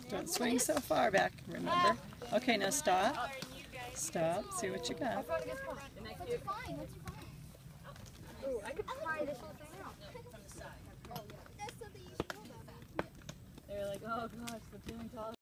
Don't swing so far back, remember? Okay, now stop. Stop. See what you got. That's fine. Ooh, I could fly this whole thing out. That's something you should know about. They're like, oh gosh, the feeling tall.